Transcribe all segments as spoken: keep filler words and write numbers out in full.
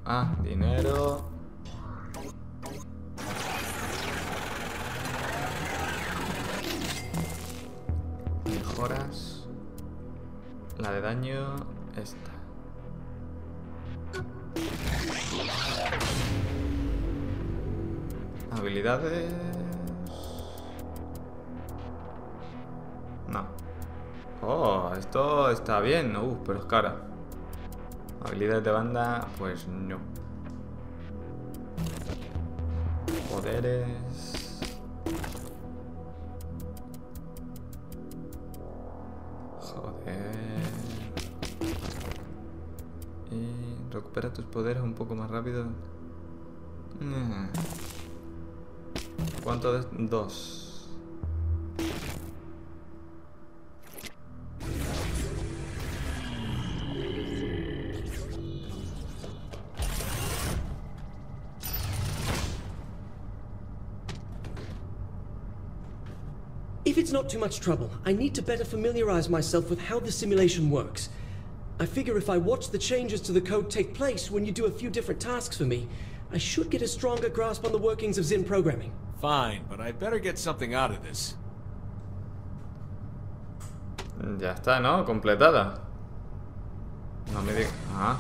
Ah, dinero. Mejoras. La de daño, esta. Habilidades. No. Oh, esto está bien. Uh, pero es cara. Habilidades de banda, pues no. Poderes. Y recupera tus poderes un poco más rápido. ¿Cuánto de dos? If it's not too much trouble, I need to better familiarize myself with how the simulation works. I figure if I watch the changes to the code take place when you do a few different tasks for me, I should get a stronger grasp on the workings of Zin programming. Fine, but I'd better get something out of this. Ya está, ¿no? Completada. No me digas. Ah.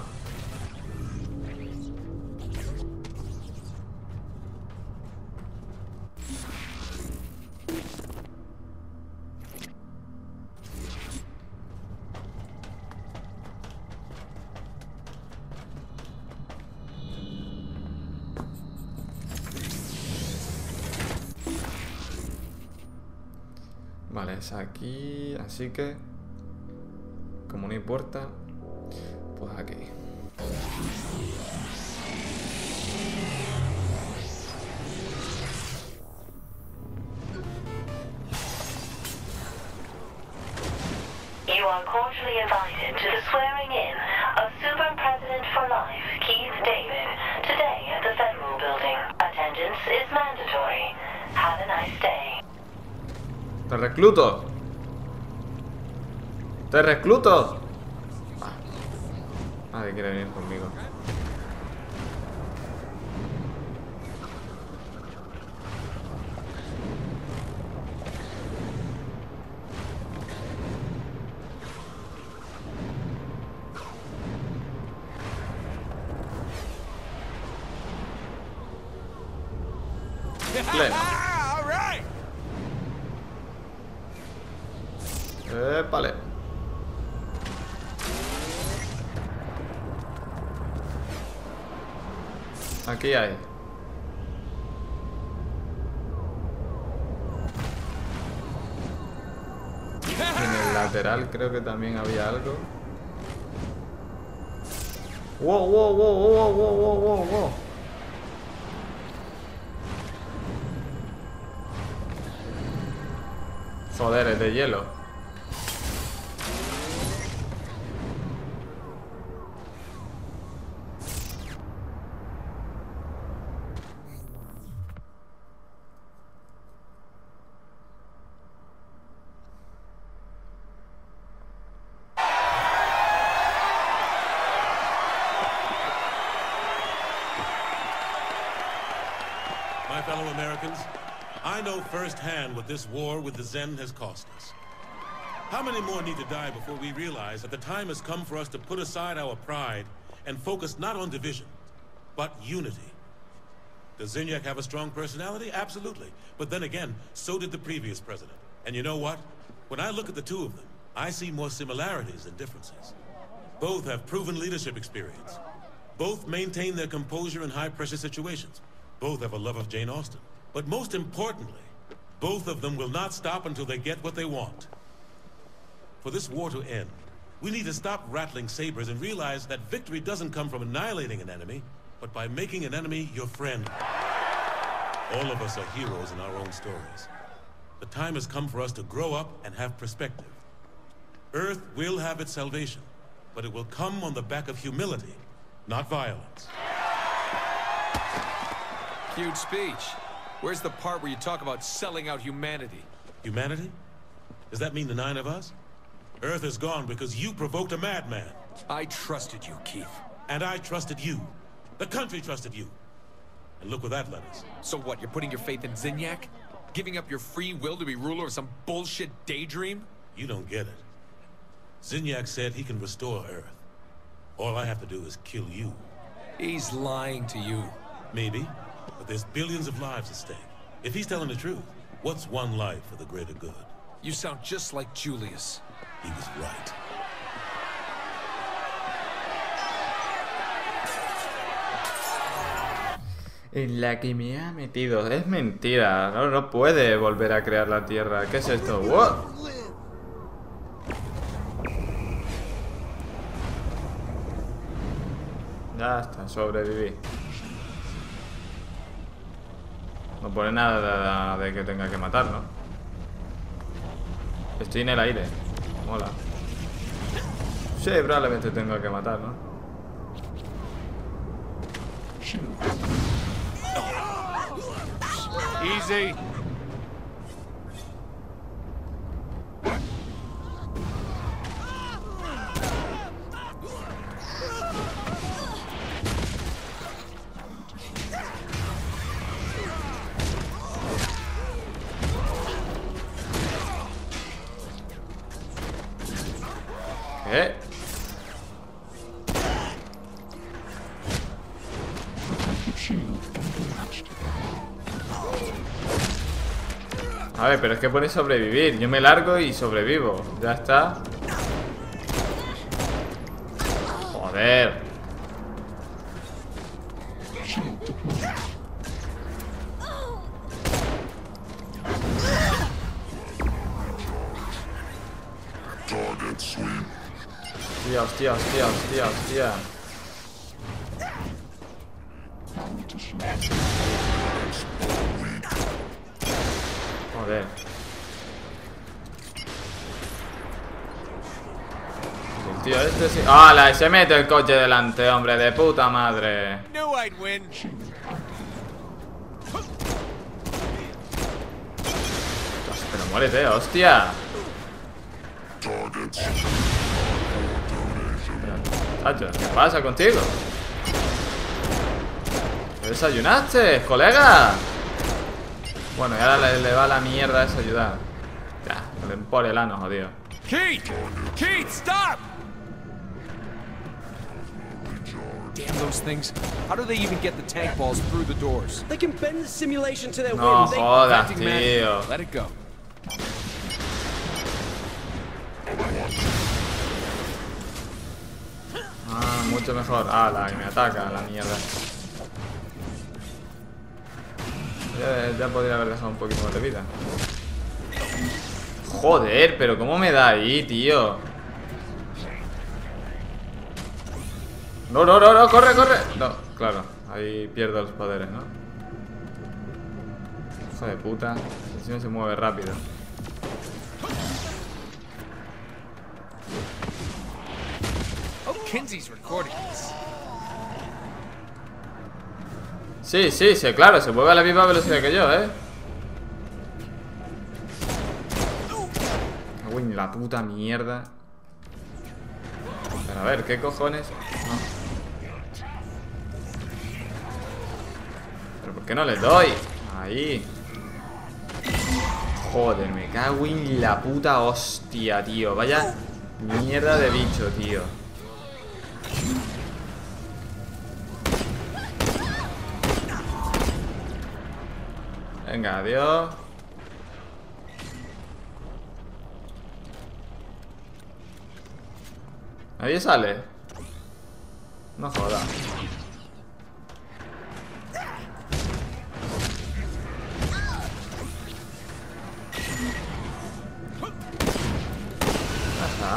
Vale, es aquí, así que como no importa, pues aquí. You are cordially invited to the swearing in of Super President for Life, Keith David, today at the Federal Building. Attendance is mandatory. Have a nice day. ¡Te recluto! ¡Te recluto! Ah. Nadie quiere venir conmigo. Pleno. Épale. Aquí hay. En el lateral creo que también había algo. Wow, wow, wow, wow, wow, wow, wow, wow. Joder, es de hielo. My fellow Americans, I know firsthand what this war with the Zen has cost us. How many more need to die before we realize that the time has come for us to put aside our pride and focus not on division, but unity? Does Zinyak have a strong personality? Absolutely. But then again, so did the previous president. And you know what? When I look at the two of them, I see more similarities than differences. Both have proven leadership experience. Both maintain their composure in high-pressure situations. Both have a love of Jane Austen. But most importantly, both of them will not stop until they get what they want. For this war to end, we need to stop rattling sabers and realize that victory doesn't come from annihilating an enemy, but by making an enemy your friend. All of us are heroes in our own stories. The time has come for us to grow up and have perspective. Earth will have its salvation, but it will come on the back of humility, not violence. Huge speech. Where's the part where you talk about selling out humanity? Humanity? Does that mean the nine of us? Earth is gone because you provoked a madman. I trusted you, Keith. And I trusted you. The country trusted you. And look where that led us. So what, you're putting your faith in Zinyak? Giving up your free will to be ruler of some bullshit daydream? You don't get it. Zinyak said he can restore Earth. All I have to do is kill you. He's lying to you. Maybe, but there's billions of lives at stake. If he's telling the truth, what's one life for the greater good? You sound just like Julius. He was right. En la que me ha metido. Es mentira. No, no puede volver a crear la Tierra. ¿Qué es esto? ¡Wow! Ya está, sobreviví. No pone nada de, de que tenga que matar, ¿no? Estoy en el aire. Mola. Sí, probablemente tenga que matar, ¿no? Easy. ¿Qué? A ver, pero es que pone sobrevivir. Yo me largo y sobrevivo. Ya está. Joder. Hostia, hostia, hostia, hostia, hostia. Joder. El tío este sí. ¡Hala! Se mete el coche delante, hombre, de puta madre. Knew I'd win. Pero muérete, hostia. Tacho, ¿qué pasa contigo? ¿Te desayunaste, colega? Bueno, y ahora le, le va la mierda esa ayudar. Ya, le empore el ano, jodido. Keith! Keith, stop! Damn those things. How do they even get the tank balls through the doors? They can bend the simulation to their No whim. They... jodas, Acting magic. tío. Let it go. Ah, mucho mejor. Ah, la que me ataca, la mierda. Ya, ya podría haber dejado un poquito más de vida. Joder, pero ¿cómo me da ahí, tío? No, no, no, no, corre, corre. No, claro, ahí pierdo los poderes, ¿no? Hijo de puta. Encima se mueve rápido. Oh, Kinsey's recording this. Sí, sí, sí, claro, se mueve a la misma velocidad que yo, ¿eh? Uy, la puta mierda. Pero a ver, ¿qué cojones? No. ¿Pero por qué no le doy? Ahí. Joder, me cago en la puta hostia, tío. Vaya mierda de bicho, tío. Venga, adiós. ¿Nadie sale? No joda. Ajá.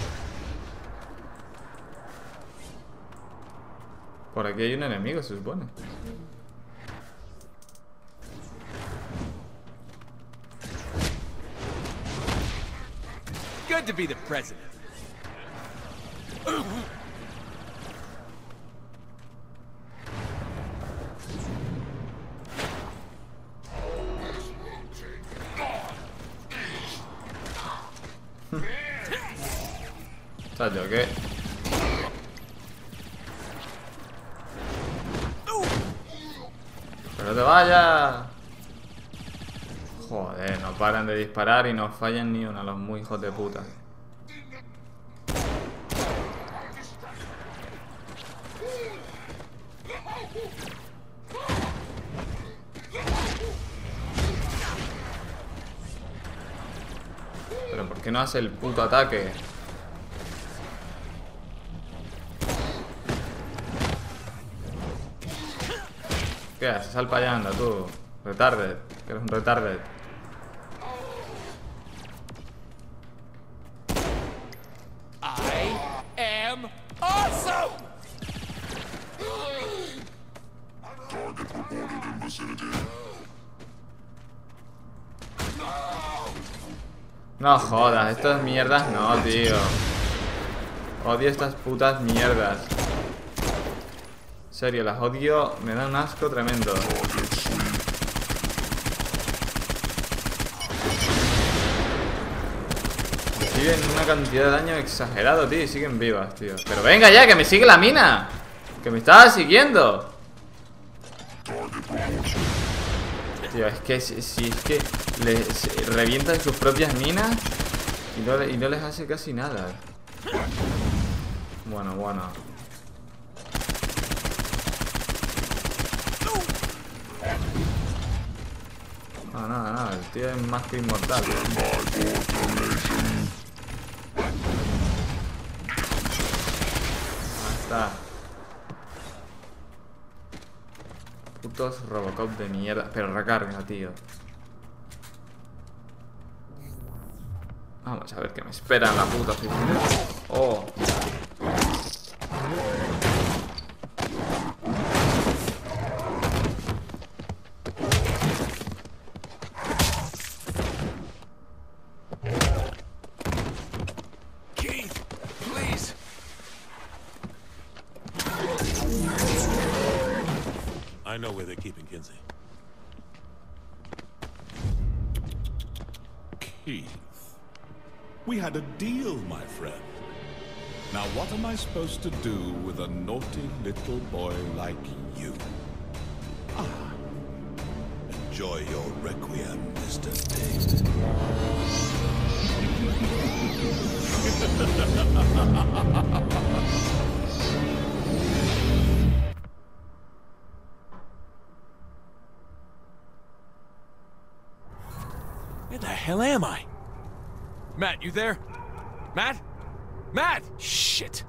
Por aquí hay un enemigo, se supone. Good to be the president. ¿Sabes yo qué? ¡Que no te vayas! Joder, no paran de disparar y no fallan ni una, los muy hijos de puta. Pero ¿por qué no hace el puto ataque? ¿Qué haces? Sal para allá, anda tú. Retarded, que eres un retarded. I am awesome! No jodas, estas mierdas no, tío. Odio estas putas mierdas. En serio, las odio, me dan un asco tremendo. Reciben una cantidad de daño exagerado, tío, y siguen vivas, tío. Pero venga ya, que me sigue la mina. Que me estaba siguiendo. Tío, es que si, si es que les revientan sus propias minas y no, y no les hace casi nada. Bueno, bueno. No, nada, nada, el tío es más que inmortal. Ahí está. Putos Robocop de mierda. Pero recarga, tío. Vamos a ver qué me espera en la puta oficina. Oh. Keith, please. I know where they're keeping Kinsey. Keith, we had a deal, my friend. Now what am I supposed to do with a naughty little boy like you? Ah, enjoy your requiem, Mister David. Where the hell am I? Matt, you there? Matt? Matt! Shit.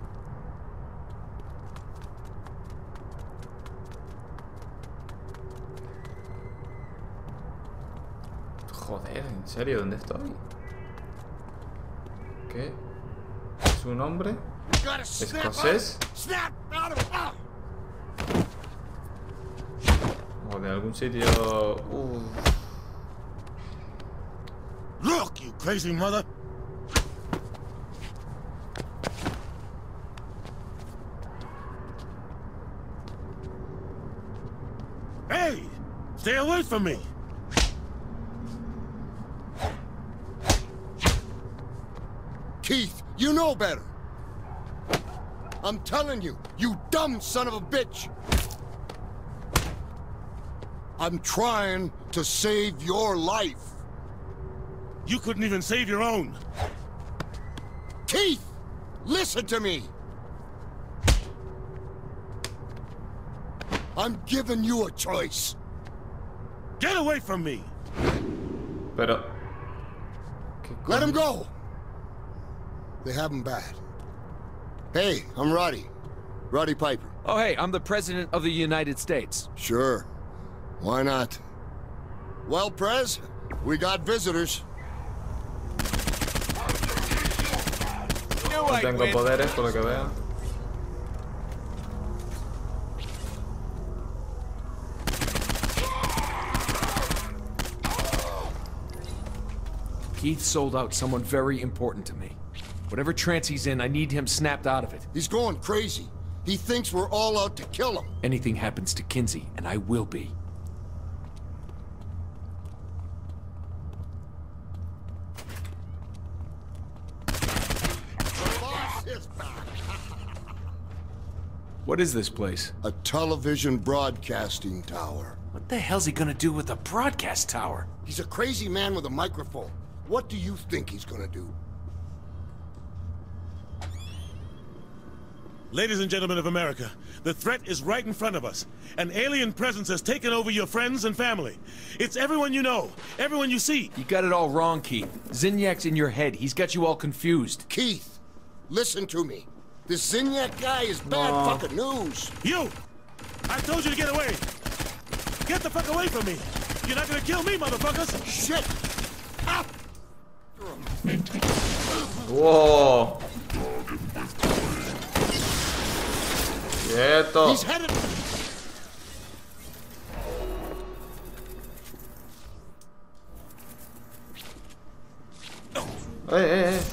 Joder, ¿en serio? ¿Dónde estoy? ¿Qué? ¿Su nombre? ¿Escocés? O de algún sitio... Uh. Look, you crazy mother! Hey! Stay away from me! Keith, you know better. I'm telling you, you dumb son of a bitch. I'm trying to save your life. You couldn't even save your own. Keith, listen to me. I'm giving you a choice. Get away from me! Pero... Let him go. They have him bad. Hey, I'm Roddy. Roddy Piper. Oh, hey, I'm the President of the United States. Sure. Why not? Well, Prez, we got visitors. No tengo poderes, por lo que veo. Keith sold out someone very important to me. Whatever trance he's in, I need him snapped out of it. He's going crazy. He thinks we're all out to kill him. Anything happens to Kinsey, and I will be. The boss is back. What is this place? A television broadcasting tower. What the hell's he gonna do with the broadcast tower? He's a crazy man with a microphone. What do you think he's gonna do? Ladies and gentlemen of America, the threat is right in front of us. An alien presence has taken over your friends and family. It's everyone you know, everyone you see. You got it all wrong, Keith. Zinniak's in your head. He's got you all confused. Keith, listen to me. This Zinniak guy is bad No. fucking news. You! I told you to get away! Get the fuck away from me! You're not gonna kill me, motherfuckers! Shit! Ah! Wow. Quieto. He's headed... Eh, eh, eh.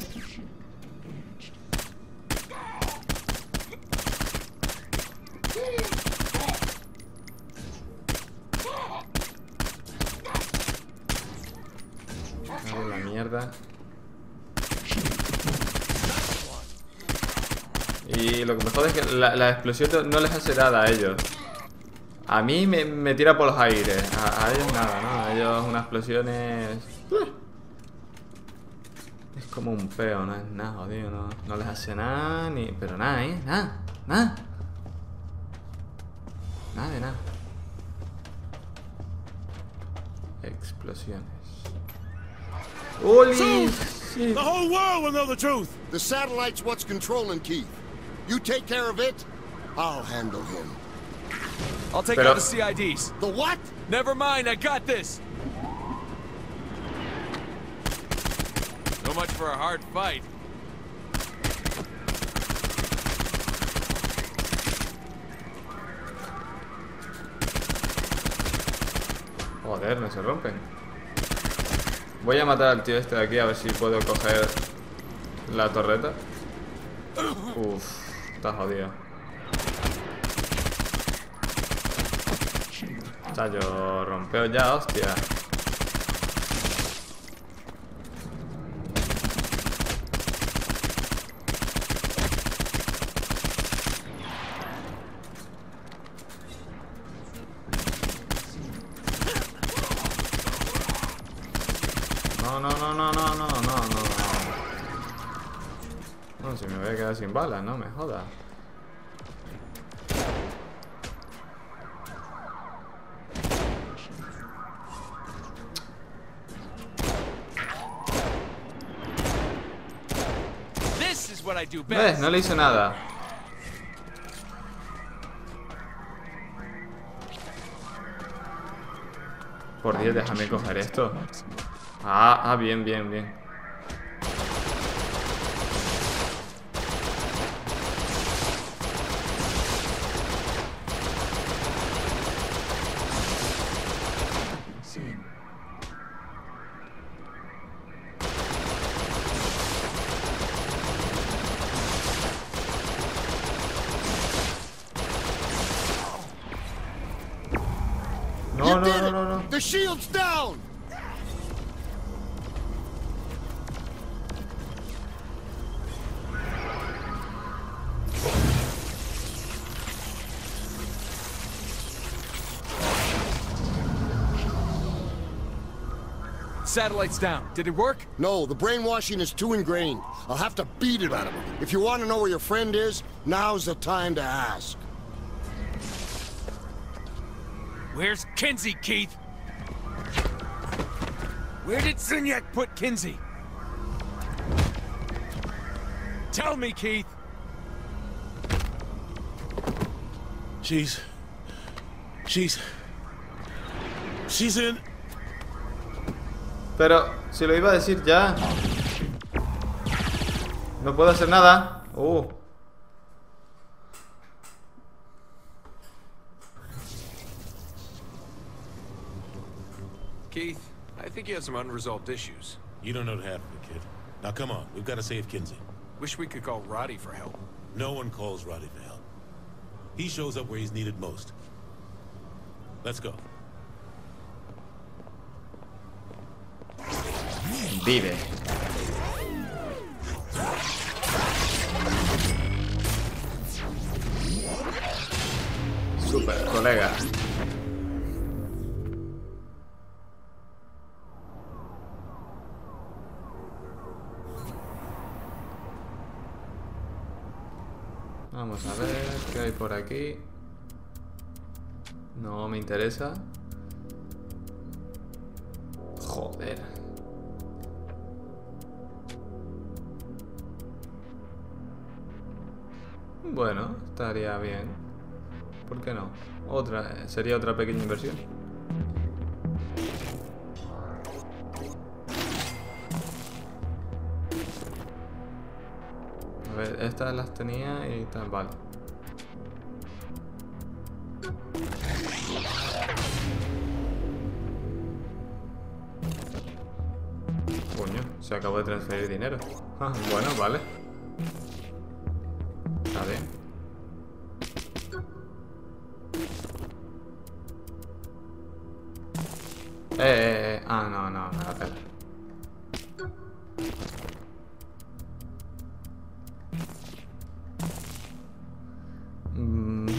Ay, la mierda. Y lo que me jode es que la, la explosión no les hace nada a ellos. A mí me, me tira por los aires. A, a ellos nada, ¿no? A ellos unas explosiones... Es como un peo, no es nada, jodido, no, no les hace nada, ni... Pero nada, ¿eh? Nada, nada. Nada de nada. Explosiones. ¡Oli! Sí. The whole world will know the truth! The satellite's what's controlling Keith. You take care of it, I'll handle him. I'll take Pero- out the C I Ds. The what? Never mind, I got this. So much for a hard fight. Joder, no se rompen. Voy a matar al tío este de aquí a ver si puedo coger la torreta. Uff, está jodido. Chayo, rompeo ya, hostia. No, no, no, no, no, no, no, no. No, si me voy a quedar sin balas, no me jodas. This is what I do ¿Ves? best. No le hice nada. Por Dios, déjame coger esto. Ah, ah, bien, bien, bien. No, You no, did no, it! no, no. The shield's down! Satellite's down. Did it work? No, the brainwashing is too ingrained. I'll have to beat it out of him. If you want to know where your friend is, now's the time to ask. Where's Kinsey, Keith? Where did Zinniak put Kinsey? Tell me, Keith. She's... She's... She's in... Pero, si lo iba a decir ya. No puedo hacer nada. Uh. Keith, I think you have some unresolved issues. You don't know what happened, kid. Now come on, we've got to save Kinsey. Wish we could call Roddy for help. No one calls Roddy for help. He shows up where he's needed most. Let's go. Vive. Super, colega. Vamos a ver qué hay por aquí. No me interesa. Joder. Bueno, estaría bien. ¿Por qué no? Otra, sería otra pequeña inversión. A ver, estas las tenía y tal, vale. Coño, se acabó de transferir dinero. Ah, bueno, vale. Está bien. Eh, eh, eh. Ah, no, no, me la pela. Mm.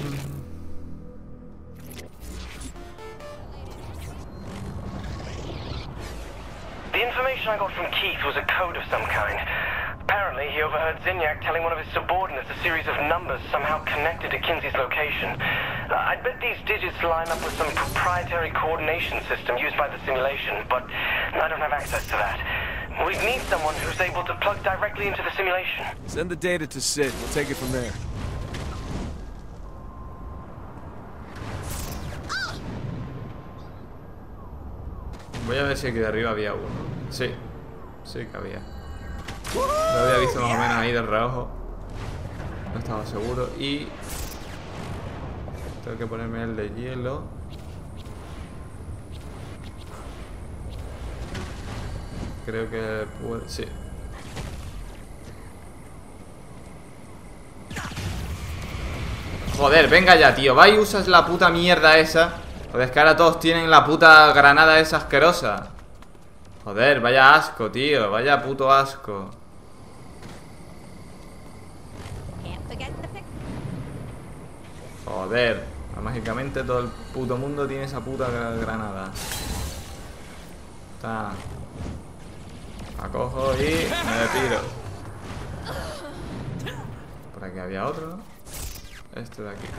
The information I got from Keith was a code of some kind. Apparently, he overheard Zinyak telling one of his subordinates a series of numbers somehow connected to Kinsey's location. Uh, I'd bet these digits line up with some proprietary coordination system used by the simulation, but I don't have access to that. We'd need someone who's able to plug directly into the simulation. Send the data to Sid. We'll take it from there. Voy a ver si aquí de arriba había uno. Sí, sí que había. Lo había visto más o menos ahí de reojo. No estaba seguro. Y tengo que ponerme el de hielo. Creo que puede... sí. Joder, venga ya, tío. Va y usas la puta mierda esa. Joder, es que ahora todos tienen la puta granada esa asquerosa. Joder, vaya asco, tío. Vaya puto asco. Joder. Mágicamente todo el puto mundo tiene esa puta granada. Está. La cojo y me retiro. Por aquí había otro, ¿no? Este de aquí.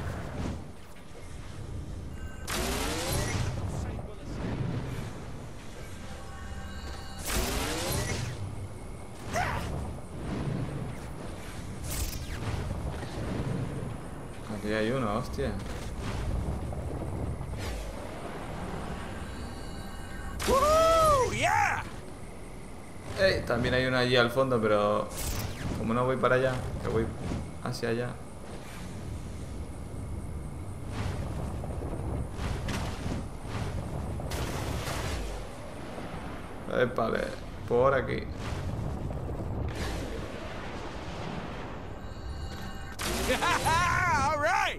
Aquí hay uno, hostia. Ey, también hay uno allí al fondo, pero como no voy para allá, que voy hacia allá. Vale, por aquí. All right.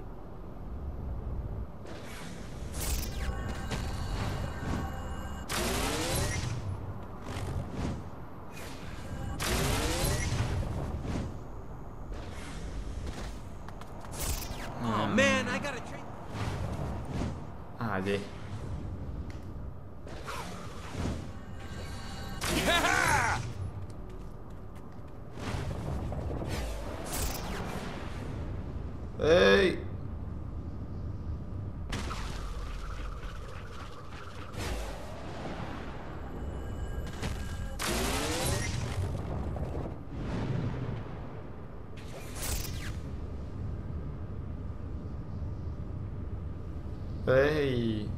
Oh man, I gotta train. Allí. ¡Ey! ¡Ey!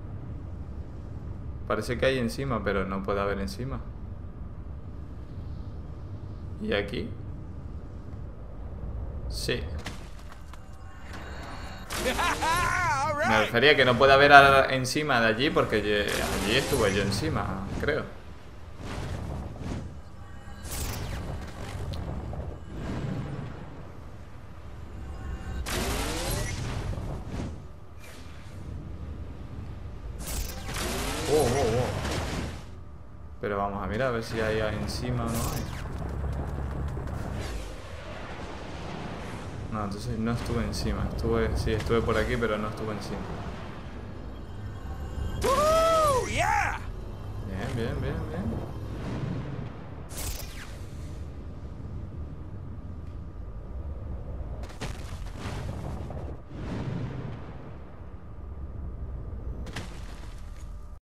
Parece que hay encima, pero no puede haber encima. ¿Y aquí? Sí. Me refería que no puede haber encima de allí porque allí estuve yo encima, creo. Oh, oh, oh. Pero vamos a mirar a ver si hay encima o no hay. No, entonces no estuve encima. Estuve, sí, estuve por aquí, pero no estuve encima. Bien, bien, bien, bien.